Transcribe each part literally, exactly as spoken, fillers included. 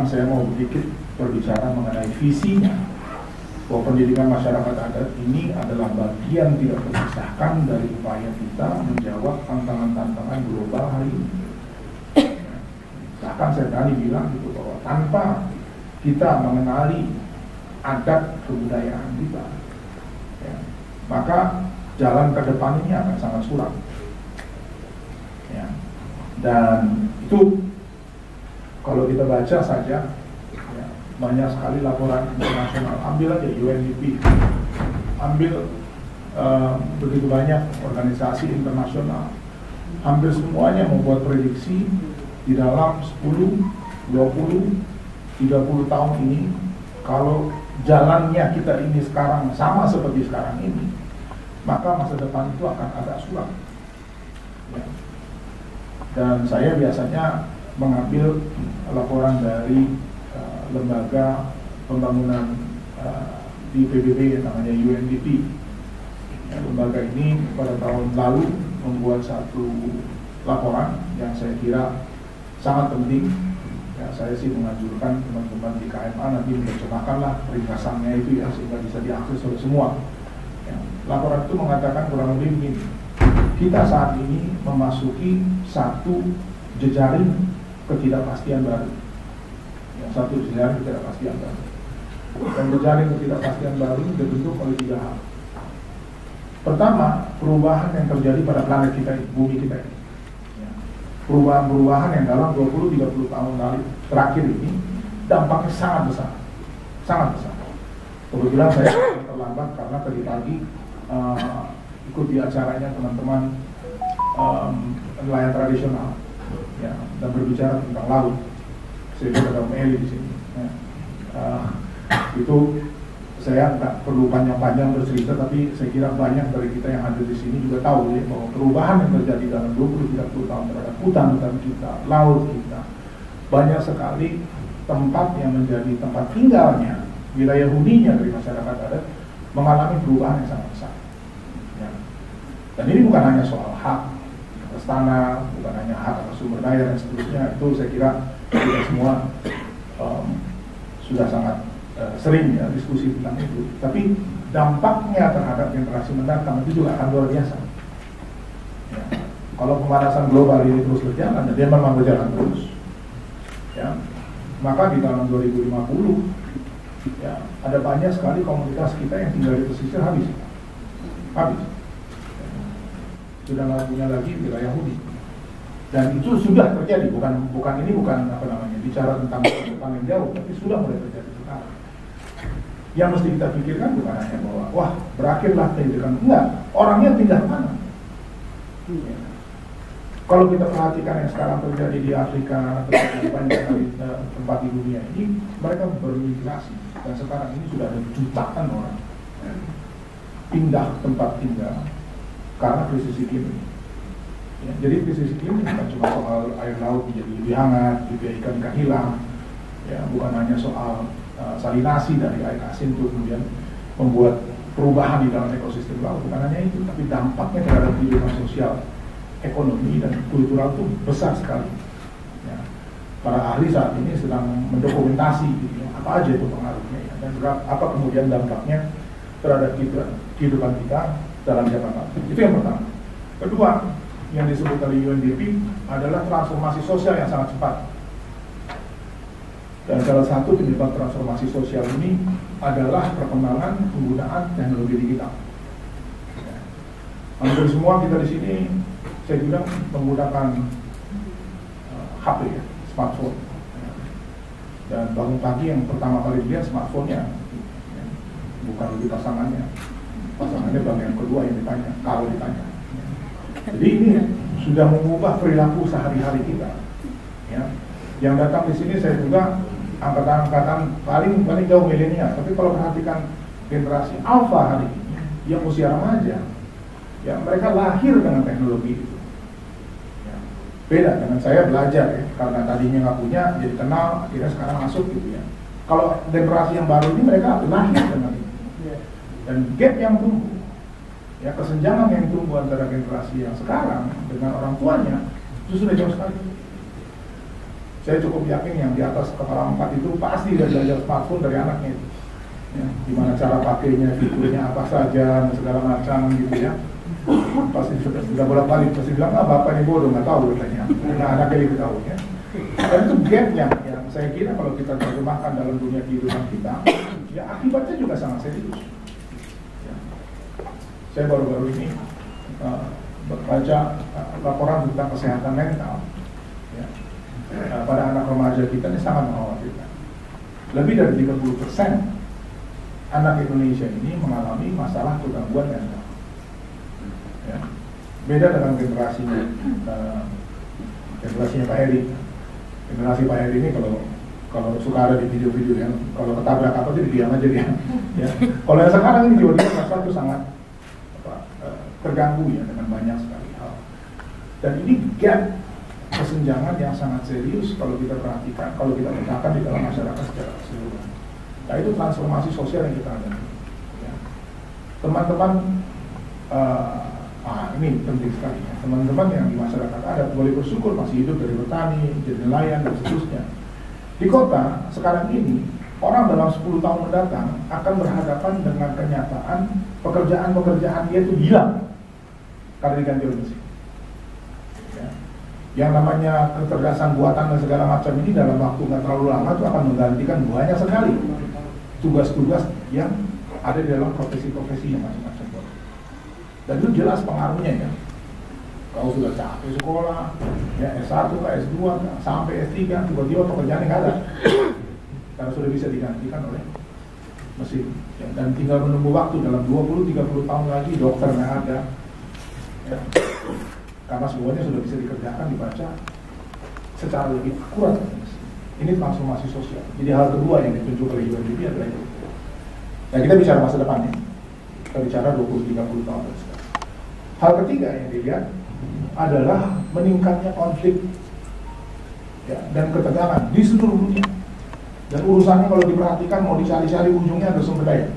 saya mau sedikit berbicara mengenai visinya bahwa pendidikan masyarakat adat ini adalah bagian tidak terpisahkan dari upaya kita menjawab tantangan-tantangan global hari ini. Bahkan saya tadi bilang gitu bahwa tanpa kita mengenali adat kebudayaan kita, ya, maka jalan ke depan ini akan sangat suram. Ya. Dan itu kalau kita baca saja, ya, banyak sekali laporan internasional. Ambil aja U N D P, ambil uh, begitu banyak organisasi internasional, hampir semuanya membuat prediksi di dalam sepuluh, dua puluh, tiga puluh tahun ini, kalau jalannya kita ini sekarang sama seperti sekarang ini, maka masa depan itu akan agak suram. Ya. Dan saya biasanya mengambil laporan dari uh, lembaga pembangunan uh, di P B B yang namanya U N D P. Ya, lembaga ini pada tahun lalu membuat satu laporan yang saya kira sangat penting. Ya, saya sih menganjurkan teman-teman di K M A nanti menerjemahkanlah ringkasannya itu ya, sehingga bisa diakses oleh semua. Ya, laporan itu mengatakan kurang lebih begini: kita saat ini memasuki satu jejaring ketidakpastian baru. Ya, satu jejaring ketidakpastian baru. Dan jejaring ketidakpastian baru ini dibentuk oleh tiga hal. Pertama, perubahan yang terjadi pada planet kita, bumi kita ini. Perubahan-perubahan yang dalam dua puluh sampai tiga puluh tahun lalu terakhir ini dampaknya sangat besar, sangat besar. Kebetulan saya terlambat karena tadi pagi uh, ikut di acaranya teman-teman um, nelayan tradisional, ya, dan berbicara tentang laut. Saya juga ada Meli di sini. Ya. Uh, itu saya nggak perlu panjang-panjang bercerita, tapi saya kira banyak dari kita yang ada di sini juga tahu ya, bahwa perubahan yang terjadi dalam dua puluh sampai tiga puluh tahun terhadap hutan-hutan kita, laut kita, banyak sekali tempat yang menjadi tempat tinggalnya, wilayah huninya dari masyarakat adat mengalami perubahan yang sangat besar. Ya. Dan ini bukan hanya soal hak atas tanah, bukan hanya hak atas sumber daya dan seterusnya. Itu saya kira kita semua um, sudah sangat Uh, sering ya diskusi tentang itu, tapi dampaknya terhadap generasi mendatang itu juga akan luar biasa. Ya. Kalau pemanasan global ini terus berjalan, dan dia memang berjalan terus, ya, maka di tahun dua ribu lima puluh, ya, ada banyak sekali komunitas kita yang tinggal di pesisir habis, habis, ya. Sudah nggak punya lagi wilayah huni, dan itu sudah terjadi. Bukan, bukan ini bukan apa namanya bicara tentang tentang yang jauh, tapi sudah mulai terjadi sekarang. Yang mesti kita pikirkan bukan hanya bahwa wah berakhirlah pendidikan, enggak, orangnya pindah mana. Ya. Kalau kita perhatikan yang sekarang terjadi di Afrika atau di banyak uh, tempat di dunia ini, mereka bermigrasi dan sekarang ini sudah ada jutaan orang ya, pindah tempat tinggal karena krisis iklim. Ya, jadi krisis iklim bukan cuma soal air laut menjadi lebih hangat, juga ikan-ikan hilang, ya, bukan hanya soal Uh, salinasi dari air asin itu kemudian membuat perubahan di dalam ekosistem laut. Bukan hanya itu, tapi dampaknya terhadap kehidupan sosial, ekonomi, dan kultural itu besar sekali. Ya. Para ahli saat ini sedang mendokumentasi gitu, ya, apa aja itu pengaruhnya, ya, dan juga apa kemudian dampaknya terhadap kita, kehidupan kita dalam jangka panjang. Itu yang pertama. Kedua, yang disebut oleh U N D P adalah transformasi sosial yang sangat cepat. Dan salah satu penyebab transformasi sosial ini adalah perkembangan penggunaan teknologi digital. Ya. Hampir semua kita di sini, saya bilang menggunakan uh, H P, ya, smartphone. Ya. Dan bangun pagi yang pertama kali dilihat smartphone-nya, ya, bukan lagi pasangannya. Pasangannya bagian kedua yang ditanya, kalau ditanya. Ya. Jadi ini sudah mengubah perilaku sehari-hari kita. Ya. Yang datang di sini saya juga angkatan-angkatan paling paling jauh milenial, tapi kalau perhatikan generasi alfa hari ini yang usia remaja, ya mereka lahir dengan teknologi itu. Ya. Beda dengan saya belajar ya, karena tadinya nggak punya, jadi kenal, akhirnya sekarang masuk gitu ya. Kalau generasi yang baru ini mereka lahir dengan itu, dan gap yang tumbuh, ya kesenjangan yang tumbuh antara generasi yang sekarang dengan orang tuanya itu sudah jauh sekali. Saya cukup yakin yang di atas kepala empat itu pasti dia belajar smartphone dari anaknya itu. Ya, gimana cara pakainya, fiturnya apa saja, dan segala macam gitu ya. Pasti sudah sudah bolak-balik, pasti bilang, ah bapak ini bodoh, nggak tahu katanya. Nah anaknya lebih tahu ya. Dan itu gap yang, yang saya kira kalau kita terjemahkan dalam dunia kehidupan kita, ya akibatnya juga sangat serius. Ya. Saya baru-baru ini uh, baca uh, laporan tentang kesehatan mental. Ya. Uh, pada anak remaja kita ini sangat mengkhawatirkan. Lebih dari tiga puluh persen anak Indonesia ini mengalami masalah gangguan mental. Ya. Beda dengan generasinya uh, generasinya Pak Heri. Generasi Pak Heri ini kalau kalau suka ada di video-video yang kalau ketabrak apa jadi diam aja dia. Ya. Kalau yang sekarang ini tiba-tiba merasa itu sangat apa, uh, terganggu ya dengan banyak sekali hal. Dan ini gap kesenjangan yang sangat serius kalau kita perhatikan, kalau kita petakan di dalam masyarakat secara keseluruhan. Nah itu transformasi sosial yang kita alami. Ya. Teman-teman, uh, ah ini penting sekali ya. Teman-teman yang di masyarakat adat boleh bersyukur masih hidup dari bertani, jadi nelayan dan seterusnya. Di kota sekarang ini orang dalam sepuluh tahun mendatang akan berhadapan dengan kenyataan pekerjaan-pekerjaan dia itu hilang karena diganti oleh mesin. Ya. Yang namanya kecerdasan buatan dan segala macam ini dalam waktu nggak terlalu lama itu akan menggantikan banyak sekali tugas-tugas yang ada di dalam profesi-profesi yang macam-macam. Dan itu jelas pengaruhnya ya. Kalau sudah capek sekolah, ya S satu, S dua, sampai S tiga, tiba-tiba pekerjaan yang ada, karena sudah bisa digantikan oleh mesin. Ya, dan tinggal menunggu waktu dalam dua puluh sampai tiga puluh tahun lagi dokter nggak ada, ya. Karena semuanya sudah bisa dikerjakan, dibaca secara lebih akurat. Ini transformasi sosial. Jadi hal kedua yang ditunjuk oleh U N D P adalah itu. Nah kita bicara masa depan ya. Kita bicara dua puluh sampai tiga puluh tahun dari sekarang. Hal ketiga yang dilihat adalah meningkatnya konflik ya, dan ketegangan di seluruh dunia. Dan urusannya kalau diperhatikan mau dicari-cari ujungnya ada sumber daya.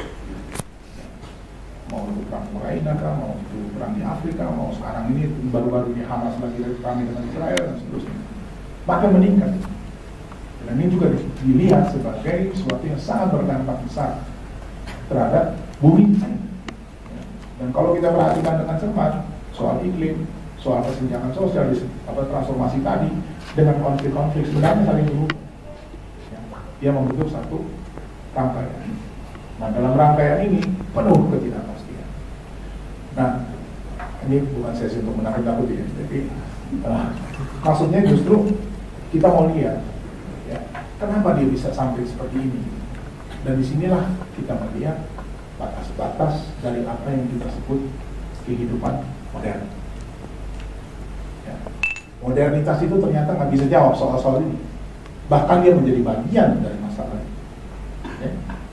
Mau itu perang Ukraina kah, mau itu perang di Afrika, mau sekarang ini baru-baru di Hamas lagi perang dengan Israel dan seterusnya. Maka meningkat. Dan ini juga dilihat sebagai sesuatu yang sangat berdampak besar terhadap bumi. Dan kalau kita perhatikan dengan cermat soal iklim, soal kesenjangan sosial, apa transformasi tadi dengan konflik-konflik sebenarnya saling berhubung. Ya, dia membentuk satu rangkaian. Nah dalam rangkaian ini penuh ketidakpastian. Nah ini bukan sesi untuk menakut-nakuti ya, tapi uh, maksudnya justru kita mau lihat ya, kenapa dia bisa sampai seperti ini. Dan disinilah kita melihat batas-batas dari apa yang kita sebut kehidupan modern. Ya. Modernitas itu ternyata nggak bisa jawab soal-soal ini. Bahkan dia menjadi bagian dari masalah ini. Ya.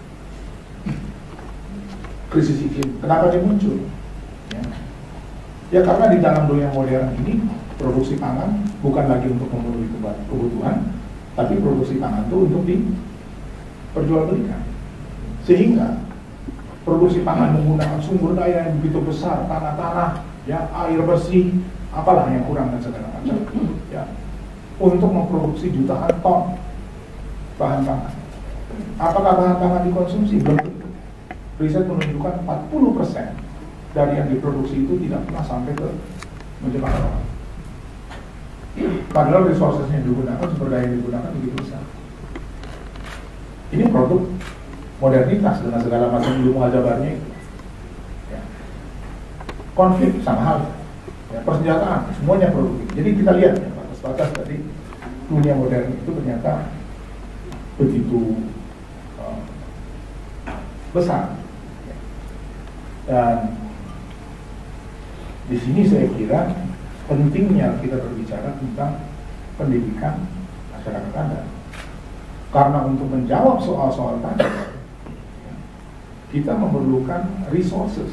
Krisis iklim, kenapa dia muncul? Ya. ya karena di dalam dunia modern ini produksi pangan bukan lagi untuk memenuhi kebutuhan, tapi produksi pangan itu untuk diperjualbelikan. Sehingga produksi pangan menggunakan sumber daya yang begitu besar, tanah-tanah, ya, air bersih, apalah yang kurang dan segala macam, ya, untuk memproduksi jutaan ton bahan pangan. Apakah bahan pangan dikonsumsi? Belum tentu. Riset menunjukkan empat puluh persen dari yang diproduksi itu tidak pernah sampai ke meja makan orang. Padahal resourcesnya yang digunakan, sumber daya yang digunakan begitu besar. Ini produk modernitas dengan segala macam ilmu aljabarnya itu. Ya. Konflik sama hal, ya, persenjataan semuanya produktif. Jadi kita lihat ya, batas-batas dari dunia modern itu ternyata begitu uh, besar. Ya. Dan di sini saya kira pentingnya kita berbicara tentang pendidikan masyarakat adat. Karena untuk menjawab soal-soal tadi, kita memerlukan resources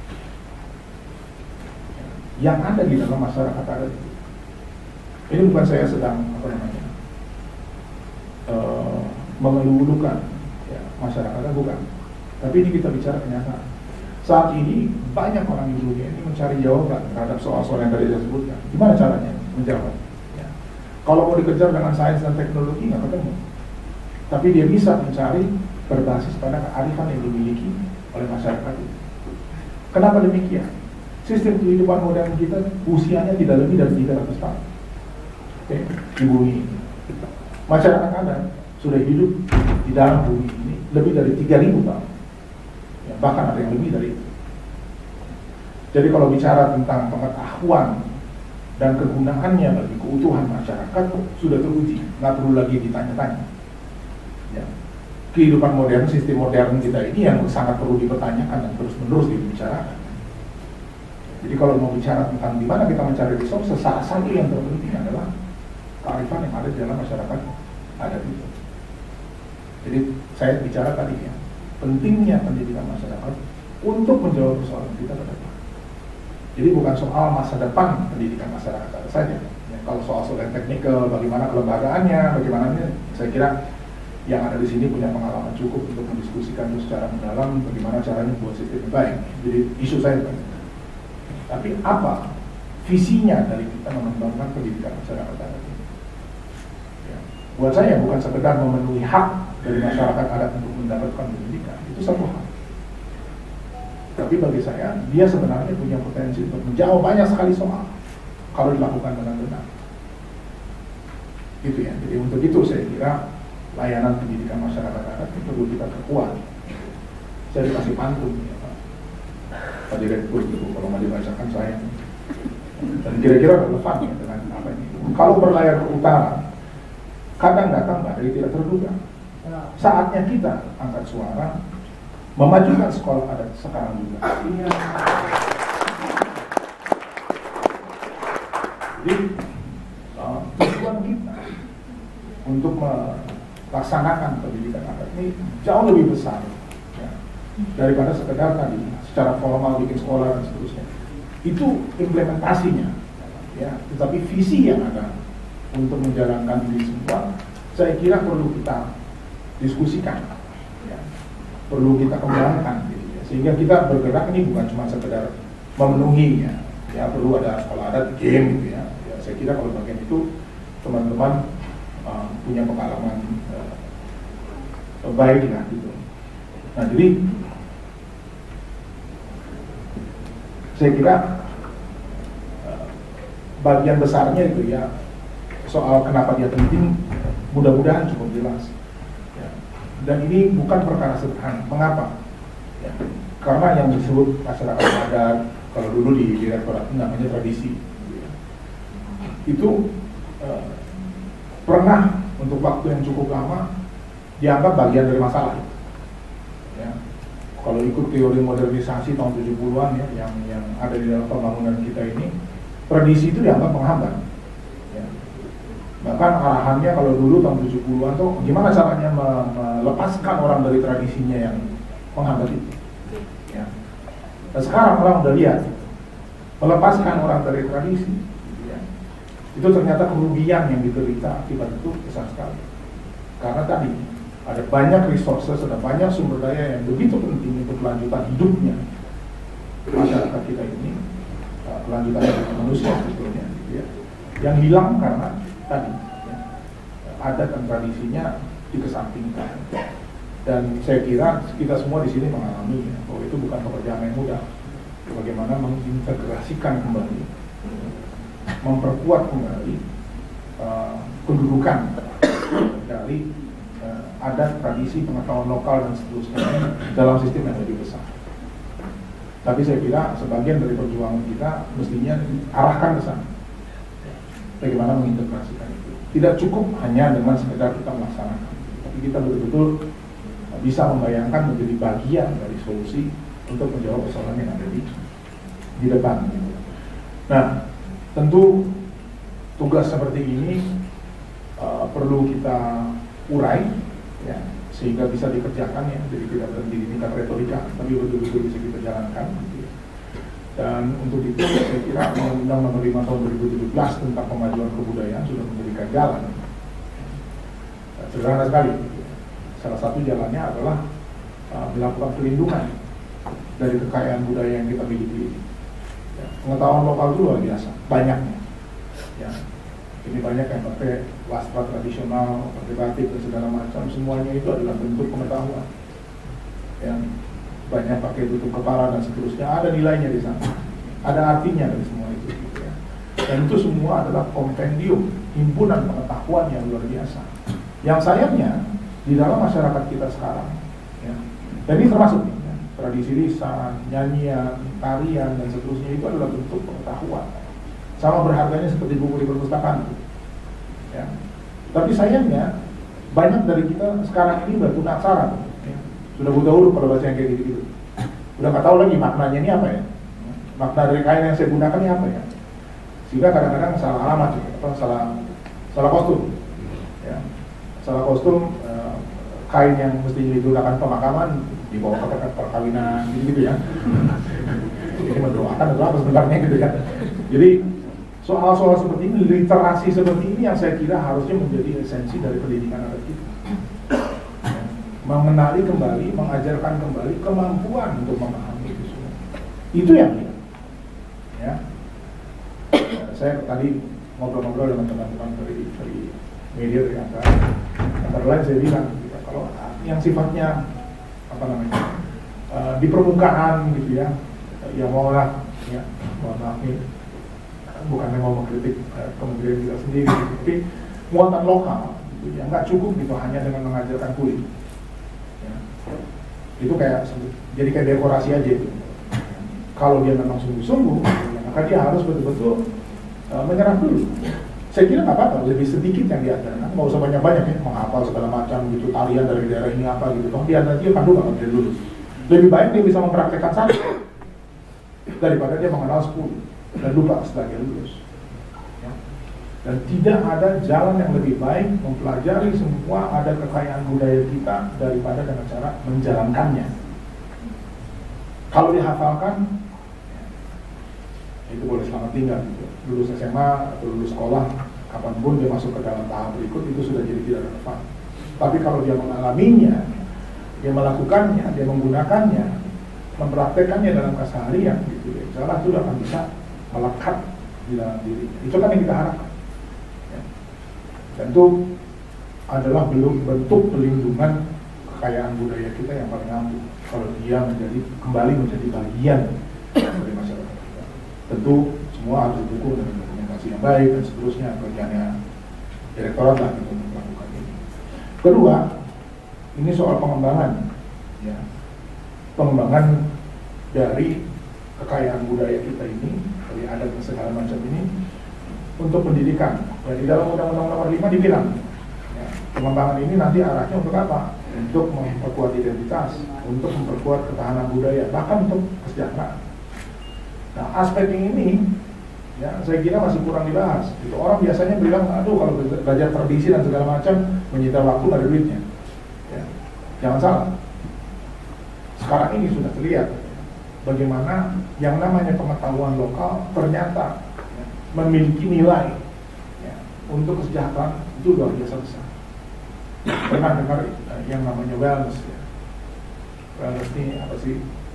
yang ada di dalam masyarakat adat. Ini bukan saya sedang apa namanya uh, mengeluh-elukan ya, masyarakat adat, bukan. Tapi ini kita bicara kenyataan. Saat ini banyak orang di dunia ini mencari jawaban terhadap soal-soal yang tadi saya sebutkan. Gimana caranya menjawab? Ya. Kalau mau dikejar dengan sains dan teknologi nggak ketemu. Tapi dia bisa mencari berbasis pada kearifan yang dimiliki oleh masyarakat itu. Kenapa demikian? Sistem kehidupan modern kita usianya tidak lebih dari tiga ratus tahun. Oke, di bumi ini. Masyarakat adat sudah hidup di dalam bumi ini lebih dari tiga ribu tahun. Ya, bahkan ada yang lebih dari itu. Jadi kalau bicara tentang pengetahuan dan kegunaannya bagi keutuhan masyarakat sudah teruji, nggak perlu lagi ditanya-tanya. Ya. Kehidupan modern, sistem modern kita ini yang sangat perlu dipertanyakan dan terus-menerus dibicarakan. Jadi kalau mau bicara tentang di mana kita mencari resources, salah satu yang terpenting adalah kearifan yang ada di dalam masyarakat adat itu. Jadi saya bicara tadi ya, pentingnya pendidikan masyarakat untuk menjawab persoalan kita ke depan. Jadi bukan soal masa depan pendidikan masyarakat ada saja. Ya, kalau soal-soal yang teknikal, bagaimana kelembagaannya, bagaimana ini, saya kira yang ada di sini punya pengalaman cukup untuk mendiskusikan itu secara mendalam bagaimana caranya buat sistem yang baik. Jadi isu saya bukan. Tapi apa visinya dari kita mengembangkan pendidikan masyarakat adat ini? Ya, buat saya bukan sekedar memenuhi hak dari masyarakat adat untuk mendapatkan pendidikan, itu satu hal. Tapi bagi saya, dia sebenarnya punya potensi untuk menjawab banyak sekali soal kalau dilakukan dengan benar. Gitu ya. Jadi untuk itu saya kira layanan pendidikan masyarakat adat itu perlu kita perkuat. Saya dikasih pantun ya Pak, Pak Direktur itu kalau nggak dibacakan saya. Dan kira-kira relevan ya dengan apa ini. Kalau berlayar ke utara, kadang datang badai tidak terduga. Saatnya kita angkat suara, memajukan sekolah adat sekarang juga. Jadi uh, tujuan kita untuk melaksanakan pendidikan adat ini jauh lebih besar ya, daripada sekedar tadi secara formal bikin sekolah dan seterusnya. Itu implementasinya, ya. Tetapi visi yang ada untuk menjalankan ini semua, saya kira perlu kita diskusikan. Perlu kita kembangkan gitu ya. Sehingga kita bergerak ini bukan cuma sekedar memenuhi ya, ya perlu ada sekolah adat game gitu ya. Ya saya kira kalau bagian itu teman-teman uh, punya pengalaman uh, baik lah gitu. Nah jadi saya kira uh, bagian besarnya itu ya soal kenapa dia penting mudah-mudahan cukup jelas. Dan ini bukan perkara sederhana. Mengapa? Ya, karena yang disebut masyarakat adat, kalau dulu di direktorat namanya tradisi, ya, itu eh, pernah untuk waktu yang cukup lama dianggap bagian dari masalah. Ya, kalau ikut teori modernisasi tahun tujuh puluhan ya, yang yang ada di dalam pembangunan kita ini, tradisi itu dianggap penghambat. Bahkan arahannya kalau dulu tahun tujuh puluhan tuh gimana caranya melepaskan orang dari tradisinya yang menghambat itu ya. Dan sekarang orang udah lihat melepaskan orang dari tradisi ya, itu ternyata kerugian yang diderita akibat itu besar sekali. Karena tadi ada banyak resources, ada banyak sumber daya yang begitu penting untuk kelanjutan hidupnya masyarakat kita ini, kelanjutan hidup manusia sebetulnya gitu ya, yang hilang karena tadi ya, adat dan tradisinya dikesampingkan. Dan saya kira kita semua di sini mengalami ya, bahwa itu bukan pekerjaan yang mudah. Bagaimana mengintegrasikan kembali, memperkuat kembali uh, kedudukan dari uh, adat, tradisi, pengetahuan lokal dan seterusnya dalam sistem yang lebih besar. Tapi saya kira sebagian dari perjuangan kita mestinya arahkan ke sana. Bagaimana mengintegrasikan itu. Tidak cukup hanya dengan sekedar kita melaksanakan, tapi kita betul-betul bisa membayangkan menjadi bagian dari solusi untuk menjawab persoalan yang ada di, di depan. Nah, tentu tugas seperti ini uh, perlu kita urai, ya, sehingga bisa dikerjakan ya, jadi tidak berhenti di tingkat retorika, tapi betul-betul bisa kita jalankan. Gitu ya. Dan untuk itu saya kira Undang-Undang Nomor lima Tahun dua ribu tujuh belas tentang Pemajuan Kebudayaan sudah memberikan jalan. Nah, sederhana sekali. Salah satu jalannya adalah uh, melakukan pelindungan dari kekayaan budaya yang kita miliki. Ya, pengetahuan lokal itu luar biasa, banyaknya. Ya. Ini banyak yang pakai wastra tradisional, pakai batik dan segala macam. Semuanya itu adalah bentuk pengetahuan. Yang banyak pakai tutup kepala dan seterusnya. Ada nilainya di sana. Ada artinya dari semua itu. Gitu ya. Dan itu semua adalah kompendium, himpunan pengetahuan yang luar biasa. Yang sayangnya di dalam masyarakat kita sekarang, ya, dan ini termasuk ya, tradisi lisan, nyanyian, tarian dan seterusnya itu adalah bentuk pengetahuan. Sama berharganya seperti buku di perpustakaan. Ya. Tapi sayangnya banyak dari kita sekarang ini batu aksara, ya. Sudah buta huruf kalau baca yang kayak gitu-gitu. Udah nggak tahu lagi maknanya ini apa ya. Makna dari kain yang saya gunakan ini apa ya. Sehingga kadang-kadang salah alamat, apa, salah salah kostum. Ya. Salah kostum, eh, kain yang mesti digunakan pemakaman dibawa ke tempat perkawinan gitu ya. Ini mendoakan atau apa sebenarnya gitu ya. Jadi soal-soal seperti ini, literasi seperti ini yang saya kira harusnya menjadi esensi dari pendidikan adat kita. Ya. Mengenali kembali, mengajarkan kembali kemampuan untuk memahami itu semua. Itu yang kita. Ya. Saya tadi ngobrol-ngobrol dengan teman-teman dari, dari media dari antara, antara lain saya bilang, gitu, kalau yang sifatnya apa namanya uh, di permukaan gitu ya, ya maulah, ya mohon maaf nih, bukan mau mengkritik uh, kementerian kita sendiri, gitu, tapi muatan lokal, gitu, ya nggak cukup gitu hanya dengan mengajarkan kulit, ya. Itu kayak jadi kayak dekorasi aja gitu. Kalau dia memang sungguh-sungguh, ya, maka dia harus betul-betul uh, menyerah dulu. Saya kira nggak apa-apa, lebih sedikit yang diajarkan, nggak usah banyak-banyak ya, menghafal segala macam gitu, tarian dari daerah ini apa gitu, toh dia nanti kan dulu nggak lulus. Lebih baik dia bisa mempraktekkan satu daripada dia mengenal sepuluh dan lupa setelah dia lulus. Ya. Dan tidak ada jalan yang lebih baik mempelajari semua ada kekayaan budaya kita daripada dengan cara menjalankannya. Kalau dihafalkan, itu boleh selamat tinggal gitu. Lulus S M A atau lulus sekolah, kapanpun dia masuk ke dalam tahap berikut itu sudah jadi tidak relevan. Tapi kalau dia mengalaminya, dia melakukannya, dia menggunakannya, mempraktekannya dalam keseharian gitu, ya, insya Allah itu akan bisa melekat di dalam diri. Itu kan yang kita harapkan. Ya. Dan itu adalah belum bentuk pelindungan kekayaan budaya kita yang paling ampuh. Kalau dia menjadi kembali menjadi bagian dari masyarakat kita. Tentu semua harus didukung dengan dokumentasi yang baik dan seterusnya, kerjanya direktorat lah untuk melakukan ini. Kedua, ini soal pengembangan, ya, pengembangan dari kekayaan budaya kita ini, dari adat dan segala macam ini untuk pendidikan. Dan di dalam Undang-Undang Nomor lima dibilang, ya, pengembangan ini nanti arahnya untuk apa? Untuk memperkuat identitas, untuk memperkuat ketahanan budaya, bahkan untuk kesejahteraan. Nah, aspek ini, ya, saya kira masih kurang dibahas. Itu orang biasanya bilang, aduh kalau belajar tradisi dan segala macam menyita waktu, ada duitnya. Ya. Jangan salah. Sekarang ini sudah terlihat bagaimana yang namanya pengetahuan lokal ternyata, ya, memiliki nilai, ya, untuk kesejahteraan itu luar biasa besar. Pernah dengar uh, yang namanya wellness, ya. Wellness ini apa sih?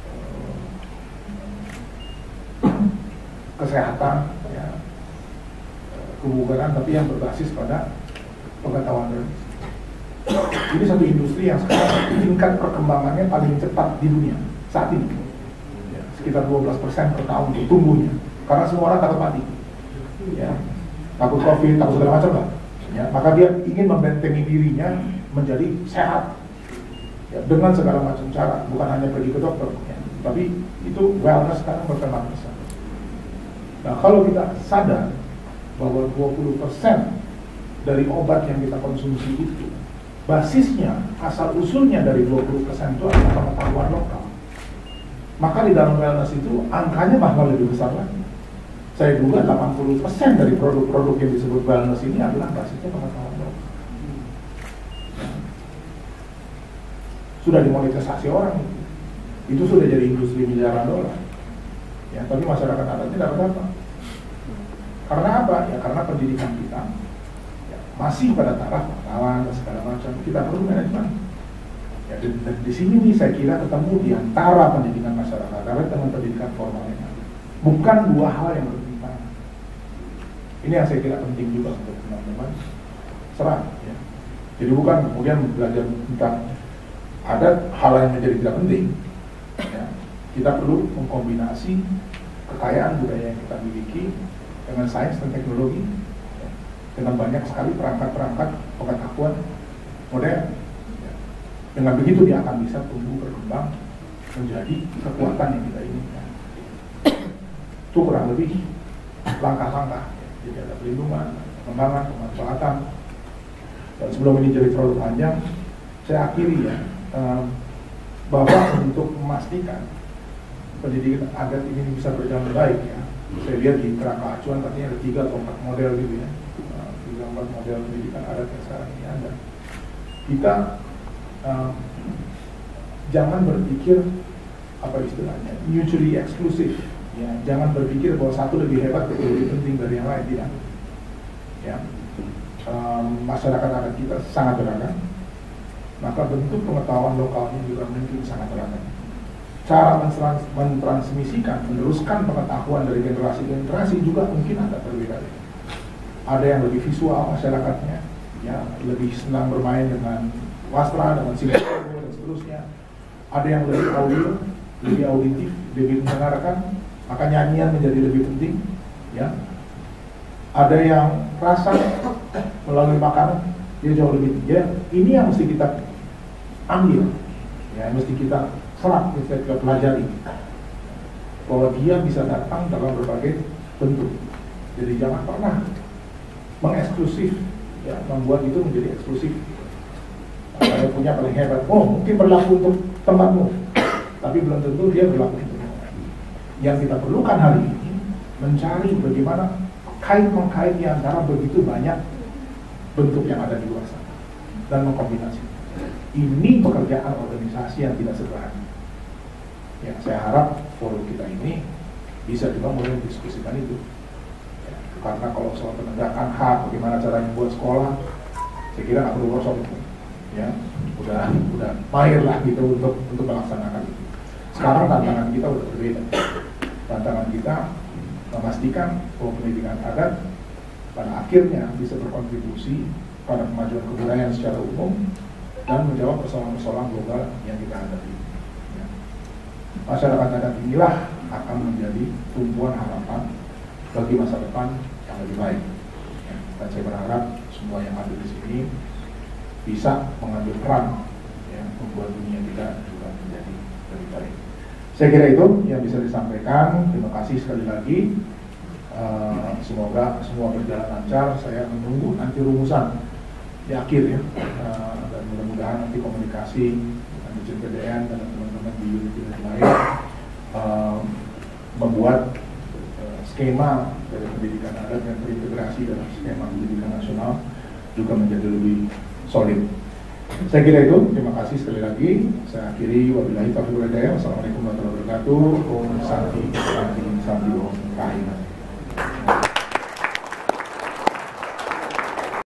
Kesehatan, ya, kebugaran, tapi yang berbasis pada pengetahuan medis. Ini satu industri yang sekarang tingkat perkembangannya paling cepat di dunia saat ini, ya, sekitar dua belas persen per tahun tumbuhnya, karena semua orang takut mati, ya, takut covid, takut segala macam lah, ya, maka dia ingin membentengi dirinya menjadi sehat, ya, dengan segala macam cara, bukan hanya pergi ke dokter, ya, tapi itu wellness sekarang berkembang besar. Nah, kalau kita sadar bahwa dua puluh persen dari obat yang kita konsumsi itu basisnya, asal usulnya dari dua puluh persen itu adalah pengetahuan lokal, maka di dalam wellness itu angkanya bahkan lebih besar lagi. Saya duga delapan puluh persen dari produk-produk yang disebut wellness ini adalah basisnya pengetahuan lokal. Sudah dimonetisasi orang itu. Itu sudah jadi industri miliaran dolar. Ya, tapi masyarakat adatnya dapat apa? Karena apa? Ya karena pendidikan kita, ya, masih pada taraf pengetahuan dan segala macam. Kita perlu manajemen. Ya, dan, dan di sini nih saya kira ketemu di antara pendidikan masyarakat adat dengan pendidikan formalnya. Bukan dua hal yang berbeda. Ini yang saya kira penting juga untuk teman-teman serah. Ya. Jadi bukan kemudian belajar tentang ada hal yang menjadi tidak penting. Ya. Kita perlu mengkombinasi kekayaan budaya yang kita miliki dengan sains dan teknologi, ya. Dengan banyak sekali perangkat-perangkat pengetahuan modern. Ya. Dengan begitu dia akan bisa tumbuh berkembang menjadi kekuatan yang kita inginkan. Itu kurang lebih langkah-langkah. Jadi ada pelindungan, pengembangan, pemanfaatan. Dan sebelum ini jadi terlalu panjang, saya akhiri ya, um, bahwa untuk memastikan pendidikan adat ini bisa berjalan baik ya. Saya lihat di kerangka acuan katanya ada tiga atau empat model gitu ya, uh, tiga empat model pendidikan adat yang sekarang ini ada. Kita um, jangan berpikir apa istilahnya mutually exclusive. Ya, jangan berpikir bahwa satu lebih hebat atau lebih penting dari yang lain, tidak. Ya, um, masyarakat adat kita sangat beragam, maka bentuk pengetahuan lokalnya juga mungkin sangat beragam. Cara mentrans mentransmisikan, meneruskan pengetahuan dari generasi ke generasi juga mungkin agak berbeda. Ada yang lebih visual masyarakatnya, ya, lebih senang bermain dengan wastra, dengan simbol dan seterusnya. Ada yang lebih audio, lebih auditif, lebih mendengarkan. Maka nyanyian menjadi lebih penting, ya. Ada yang rasa melalui makanan, dia jauh lebih tinggi. Ya, ini yang mesti kita ambil, ya, mesti kita serap, mesti kita pelajari. Bahwa dia bisa datang dalam berbagai bentuk. Jadi jangan pernah mengeksklusif, ya, membuat itu menjadi eksklusif. Saya punya paling hebat, oh mungkin berlaku untuk tempatmu, tapi belum tentu dia berlaku untuk. Yang kita perlukan hari ini mencari bagaimana kait-mengkait di antara begitu banyak bentuk yang ada di luar sana dan mengkombinasi. Ini pekerjaan organisasi yang tidak sederhana. Ya, saya harap forum kita ini bisa juga mulai mendiskusikan itu. Ya, karena kalau soal penegakan hak, bagaimana caranya membuat sekolah, saya kira nggak perlu workshop itu. Ya, udah udah mahir lah gitu untuk untuk melaksanakan itu. Sekarang tantangan kita udah berbeda. Tantangan kita memastikan bahwa pendidikan adat pada akhirnya bisa berkontribusi pada kemajuan kebudayaan secara umum dan menjawab persoalan-persoalan global yang kita hadapi. Ya. Masyarakat adat inilah akan menjadi tumpuan harapan bagi masa depan yang lebih baik. Ya. Dan saya berharap semua yang ada di sini bisa mengambil peran, ya, membuat dunia kita juga menjadi lebih baik. Saya kira itu yang bisa disampaikan. Terima kasih sekali lagi. Uh, semoga semua berjalan lancar. Saya menunggu nanti rumusan di akhir ya. Uh, dan mudah-mudahan nanti komunikasi dengan Dirjen P D N dan teman-teman di unit-unit lain uh, membuat uh, skema dari pendidikan adat yang terintegrasi dalam skema pendidikan nasional juga menjadi lebih solid. Saya kira itu, terima kasih sekali lagi. Saya akhiri, wabillahi taufiq wal hidayah. Wassalamualaikum warahmatullahi wabarakatuh. Om Santi, Santi, Santi, Om Rahimah.